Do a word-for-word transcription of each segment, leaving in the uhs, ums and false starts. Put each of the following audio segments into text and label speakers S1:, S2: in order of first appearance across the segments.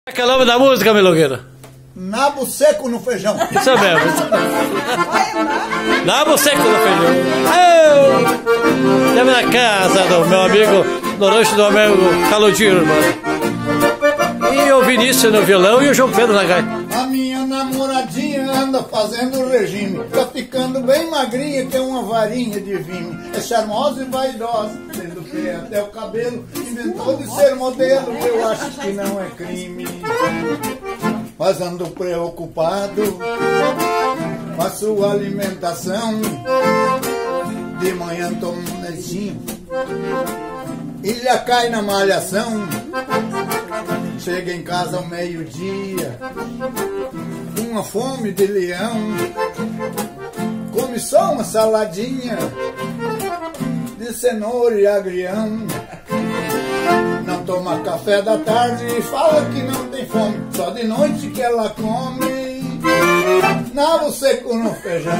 S1: Que é o nome da música, Melogueira?
S2: Nabo seco no feijão.
S1: Isso mesmo. Nabo seco no feijão. Estamos na casa do meu amigo, no rancho do meu amigo Caludiro, mano. E o Vinícius no violão e o João Pedro na gaita.
S2: A minha namoradinha anda fazendo regime, tá ficando bem magrinha, que é uma varinha de vime. É charmosa e vaidosa, desde o pé até o cabelo. Inventou de ser modelo, que eu acho que não é crime. Mas ando preocupado com a sua alimentação. De manhã tomo um leitinho e já cai na malhação. Chega em casa ao meio-dia, uma fome de leão. Come só uma saladinha de cenoura e agrião. Não toma café da tarde e fala que não tem fome. Só de noite que ela come nabo seco no feijão.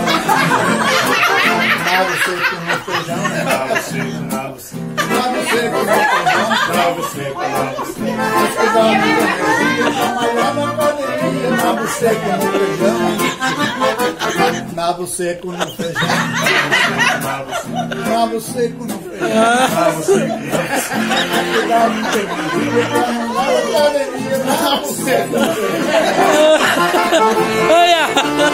S2: Nabo seco no feijão.
S3: Nabo seco, nabo seco.
S2: Nabo seco no feijão.
S3: Nabo seco, nabo seco.
S2: Mas que dá muita energia pra malhar na academia. Nabo seco no feijão. Nabo seco no feijão. Nabo seco no feijão.
S3: Nabo seco.
S2: Que dá muita energia pra malhar na academia. Nabo seco no feijão.
S1: Olha!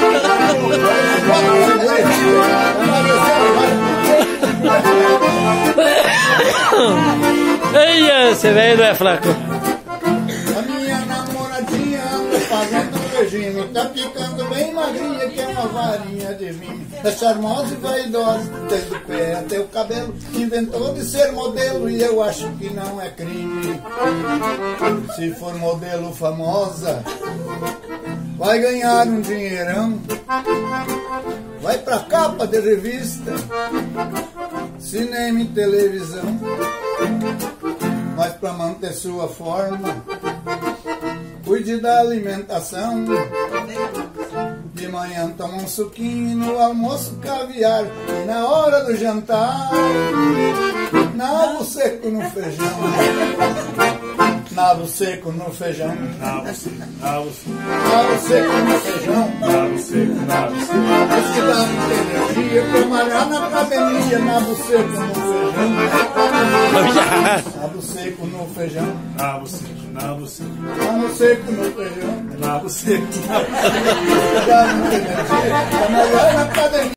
S1: Eia, esse velho não é fraco.
S2: A minha namoradinha anda fazendo regime, tá ficando bem magrinha, que é uma varinha de vinho. É charmosa e vaidosa, desde o pé até o cabelo. Inventou de ser modelo e eu acho que não é crime. Se for modelo famosa, vai ganhar um dinheirão. Vai pra capa de revista, cinema e televisão. Mas pra manter sua forma, cuide da alimentação. De manhã toma um suquinho, no almoço caviar. E na hora do jantar, nabo seco no feijão. Nabo seco no feijão.
S3: Nabo seco, nabo seco.
S2: Nabo seco no feijão.
S3: Nabo seco, nabo seco.
S2: Mas que dá muita energia pra malhar na academia. Nabo seco no feijão. Nabo seco no feijão.
S3: Nabo seco, nabo seco.
S2: Nabo seco no feijão.
S3: Nabo seco, nabo seco.
S2: Mas que dá muita energia pra malhar na academia.